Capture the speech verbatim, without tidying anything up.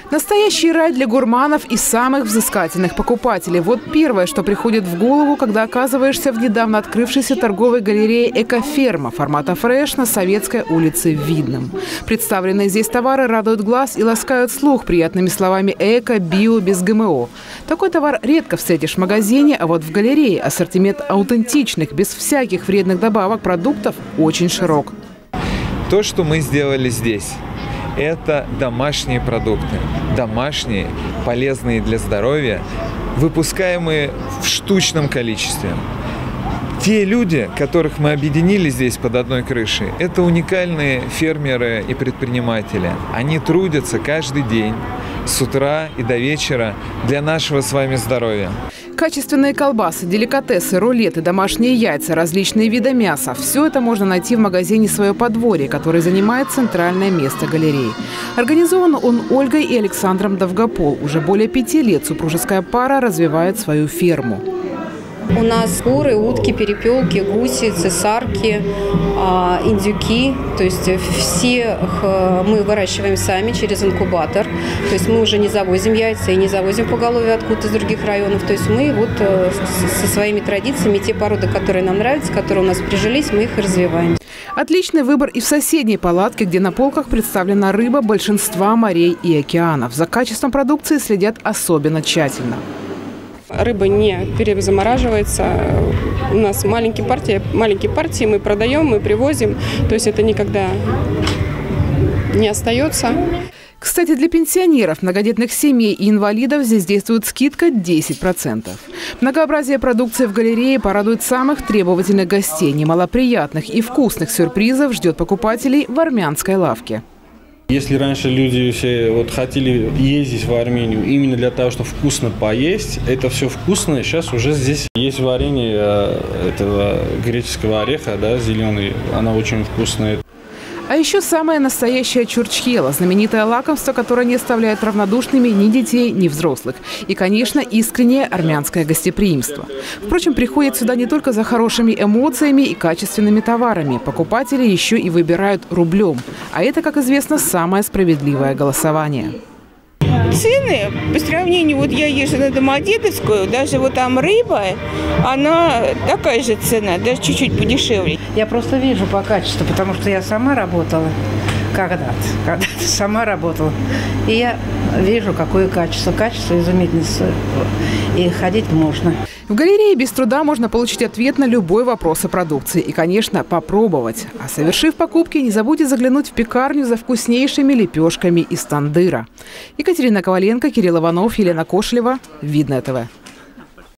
Настоящий рай для гурманов и самых взыскательных покупателей. Вот первое, что приходит в голову, когда оказываешься в недавно открывшейся торговой галерее «Экоферма» формата «Фреш» на Советской улице в Видном. Представленные здесь товары радуют глаз и ласкают слух приятными словами «эко», «био», «без ГМО». Такой товар редко встретишь в магазине, а вот в галерее ассортимент аутентичных, без всяких вредных добавок продуктов очень широк. То, что мы сделали здесь, это домашние продукты, домашние, полезные для здоровья, выпускаемые в штучном количестве. Те люди, которых мы объединили здесь под одной крышей, это уникальные фермеры и предприниматели. Они трудятся каждый день, с утра и до вечера для нашего с вами здоровья. Качественные колбасы, деликатесы, рулеты, домашние яйца, различные виды мяса – все это можно найти в магазине «Свое подворье», который занимает центральное место галереи. Организован он Ольгой и Александром Довгопол. Уже более пяти лет супружеская пара развивает свою ферму. У нас куры, утки, перепелки, гуси, цесарки, индюки. То есть всех мы выращиваем сами через инкубатор. То есть мы уже не завозим яйца и не завозим поголовье откуда-то из других районов. То есть мы вот со своими традициями, те породы, которые нам нравятся, которые у нас прижились, мы их развиваем. Отличный выбор и в соседней палатке, где на полках представлена рыба большинства морей и океанов. За качеством продукции следят особенно тщательно. Рыба не перезамораживается. У нас маленькие партии, маленькие партии мы продаем, мы привозим. То есть это никогда не остается. Кстати, для пенсионеров, многодетных семей и инвалидов здесь действует скидка десять процентов. Многообразие продукции в галерее порадует самых требовательных гостей. Немало приятных и вкусных сюрпризов ждет покупателей в армянской лавке. Если раньше люди все вот хотели ездить в Армению именно для того, чтобы вкусно поесть, это все вкусно. Сейчас уже здесь есть варенье этого греческого ореха, да, зеленый, она очень вкусная. А еще самое настоящее чурчхела, знаменитое лакомство, которое не оставляет равнодушными ни детей, ни взрослых. И, конечно, искреннее армянское гостеприимство. Впрочем, приходят сюда не только за хорошими эмоциями и качественными товарами. Покупатели еще и выбирают рублем. А это, как известно, самое справедливое голосование. Цены, по сравнению, вот я езжу на Домодедовскую, даже вот там рыба, она такая же цена, даже чуть-чуть подешевле. Я просто вижу по качеству, потому что я сама работала когда-то, когда-то сама работала. И я вижу, какое качество. Качество изумительное. И ходить можно. В галерее без труда можно получить ответ на любой вопрос о продукции. И, конечно, попробовать. А совершив покупки, не забудьте заглянуть в пекарню за вкуснейшими лепешками из тандыра. Екатерина Коваленко, Кирилл Иванов, Елена Кошелева. Видное ТВ.